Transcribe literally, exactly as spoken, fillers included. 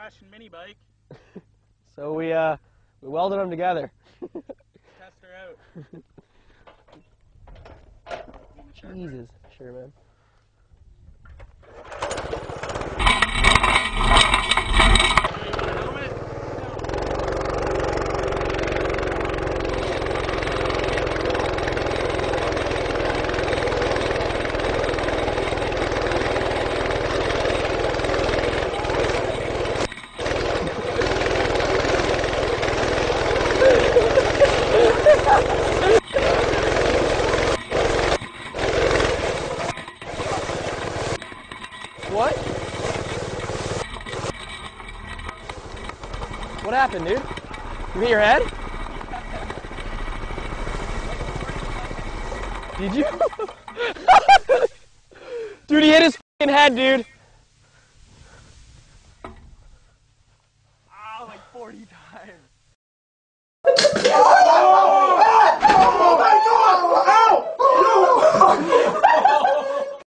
crashing mini bike. So we uh we welded them together. Test her out. Jesus, sure, man. What? What happened, dude? You hit your head? Did you? Dude, he hit his f***ing head, dude. Ah, like forty times.